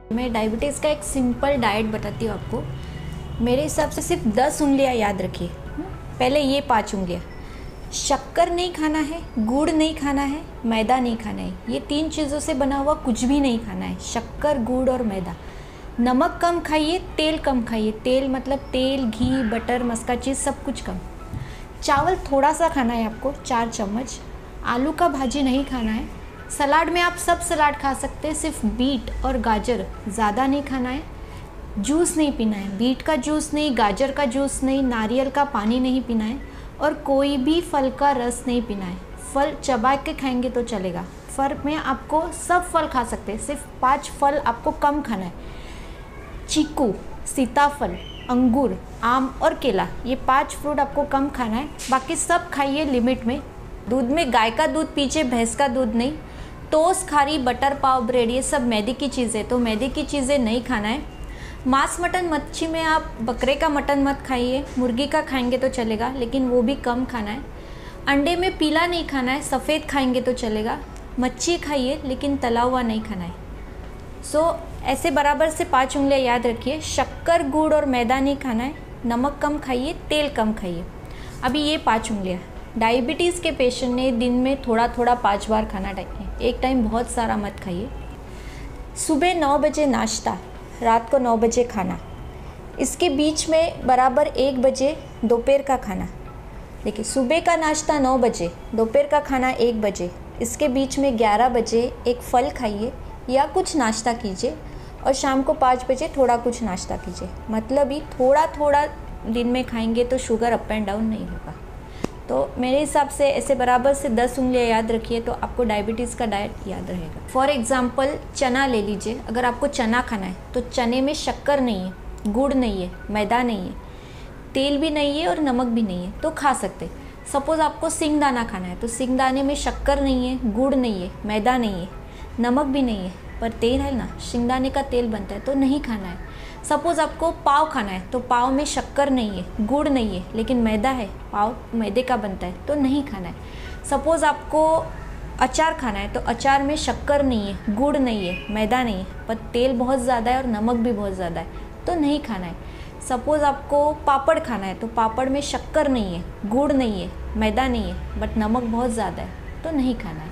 मैं डायबिटीज़ का एक सिंपल डाइट बताती हूँ आपको। मेरे हिसाब से सिर्फ 10 उंगलियाँ याद रखिए। पहले ये 5 उंगलियाँ, शक्कर नहीं खाना है, गुड़ नहीं खाना है, मैदा नहीं खाना है। ये 3 चीज़ों से बना हुआ कुछ भी नहीं खाना है, शक्कर, गुड़ और मैदा। नमक कम खाइए, तेल कम खाइए। तेल मतलब तेल, घी, बटर, मस्का चीज़ सब कुछ कम। चावल थोड़ा सा खाना है आपको, 4 चम्मच। आलू का भाजी नहीं खाना है। सलाद में आप सब सलाद खा सकते हैं, सिर्फ बीट और गाजर ज़्यादा नहीं खाना है। जूस नहीं पीना है, बीट का जूस नहीं, गाजर का जूस नहीं, नारियल का पानी नहीं पीना है और कोई भी फल का रस नहीं पीना है। फल चबा के खाएंगे तो चलेगा। फल में आपको सब फल खा सकते हैं, सिर्फ 5 फल आपको कम खाना है। चीकू, सीताफल, अंगूर, आम और केला, ये 5 फ्रूट आपको कम खाना है। बाकी सब खाइए लिमिट में। दूध में गाय का दूध पीजिए, भैंस का दूध नहीं। Toast, khari, butter, pav, bread, ये सब मैदे की चीज़ें, तो मैदे की चीज़ें नहीं खाना है। मांस, मटन, मच्छी में आप बकरे का मटन मत खाइए, मुर्गी का खाएंगे तो चलेगा लेकिन वो भी कम खाना है। अंडे में पीला नहीं खाना है, सफ़ेद खाएंगे तो चलेगा। मच्छी खाइए लेकिन तला हुआ नहीं खाना है। ऐसे बराबर से 5 उंगलियाँ याद रखिए। शक्कर, गुड़ और मैदा नहीं खाना है। नमक कम खाइए, तेल कम खाइए। अभी ये 5 उंगलियाँ। डायबिटीज़ के पेशेंट ने दिन में थोड़ा थोड़ा 5 बार खाना चाहिए, एक टाइम बहुत सारा मत खाइए। सुबह 9 बजे नाश्ता, रात को 9 बजे खाना, इसके बीच में बराबर 1 बजे दोपहर का खाना। देखिए, सुबह का नाश्ता 9 बजे, दोपहर का खाना 1 बजे, इसके बीच में 11 बजे एक फल खाइए या कुछ नाश्ता कीजिए और शाम को 5 बजे थोड़ा कुछ नाश्ता कीजिए। मतलब ही थोड़ा थोड़ा दिन में खाएंगे तो शुगर अप एंड डाउन नहीं होगा। तो मेरे हिसाब से ऐसे बराबर से 10 उंगलियाँ याद रखिए तो आपको डायबिटीज़ का डाइट याद रहेगा। फॉर एग्ज़ाम्पल चना ले लीजिए। अगर आपको चना खाना है तो चने में शक्कर नहीं है, गुड़ नहीं है, मैदा नहीं है, तेल भी नहीं है और नमक भी नहीं है, तो खा सकते। सपोज़ आपको सिंगदाना खाना है तो सिंगदाने में शक्कर नहीं है, गुड़ नहीं है, मैदा नहीं है, नमक भी नहीं है, पर तेल है ना, सिंगदाने का तेल बनता है, तो नहीं खाना है। सपोज़ आपको पाव खाना है तो पाव में शक्कर नहीं है, गुड़ नहीं है, लेकिन मैदा है, पाव मैदे का बनता है, तो नहीं खाना है। सपोज़ आपको अचार खाना है तो अचार में शक्कर नहीं है, गुड़ नहीं है, मैदा नहीं है, पर तेल बहुत ज़्यादा है और नमक भी बहुत ज़्यादा है, तो नहीं खाना है। सपोज़ आपको पापड़ खाना है तो पापड़ में शक्कर नहीं है, गुड़ नहीं है, मैदा नहीं है, बट नमक बहुत ज़्यादा है, तो नहीं खाना है।